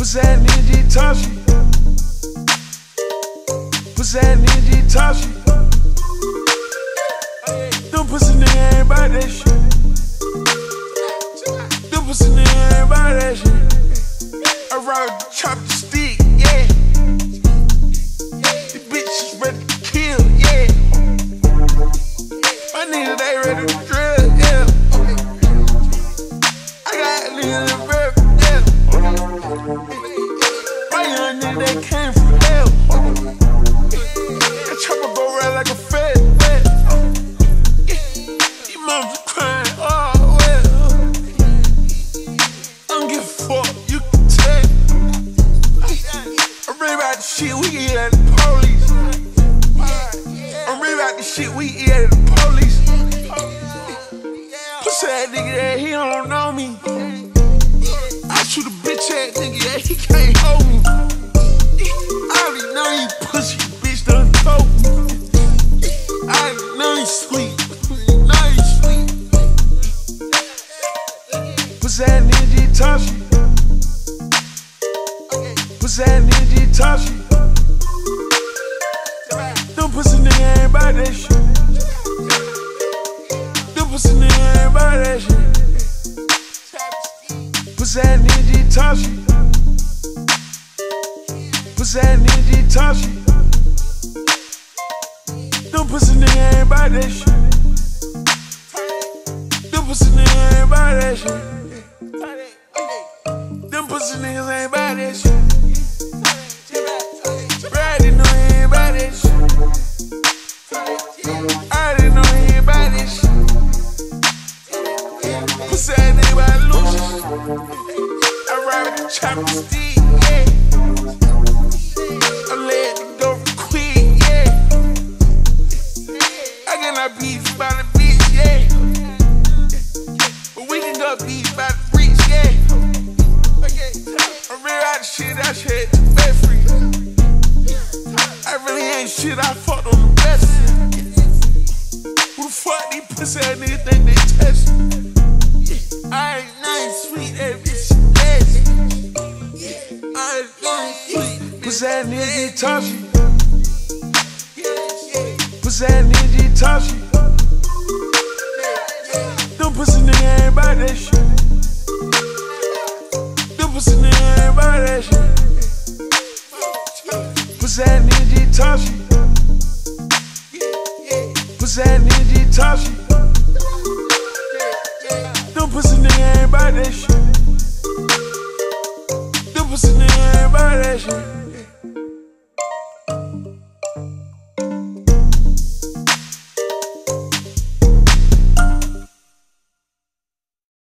Pussy that nigga talk shit. Pussy that nigga talk shit. Them pussy nigga ain't about that shit. Them pussy nigga ain't about that shit. I ride the chop the stick, yeah. The bitch is ready to kill, yeah. My niggas they ready to drill, yeah. I got niggas in reverb, yeah. My young nigga they came from hell. That chopper go right like a fed, yeah. These moms crying, oh well. I don't give a fuck, you can tell. I'm ready about the shit we eat at the police. I'm ready about the shit we eat at the police. Pussy that nigga that he don't know me. I shoot a bitch ass nigga that he can't hold me. I already know you pussy, bitch done told me. I already know you sleep. Know you sleep. Pussy that nigga talk shit. Pussy that nigga talk shit. Them pussy nigga ain't about that shit. Them pussy nigga ain't about that shit. Pussy that nigga talk shit. Pussy that nigga talk shit. Them pussy nigga ain't about that shit. Them pussy nigga ain't about that shit. Them pussy niggas ain't about that shit. I didn't know he ain't about that shit. I didn't know he ain't about that shit. Pussy that nigga about losers. I ride with the chopper stick, yeah. I let it go for quick, yeah. I cannot beef by the bitch, yeah. But we can go beef by the bricks, yeah. I really out the shit, I shit the best free. I really ain't shit, I fucked on the best. Who the fuck these pussy ass niggas think they test me? I ain't nothing sweet, that bitch nasty. I ain't nothing sweet. Pussy that nigga talk shit. Pussy that nigga talk shit. Them pussy nigga ain't about that shit. Them pussy nigga ain't about that shit. Pussy that nigga talk shit. Pussy that nigga talk shit. Them pussy nigga ain't about that shit. Them pussy nigga ain't about that shit.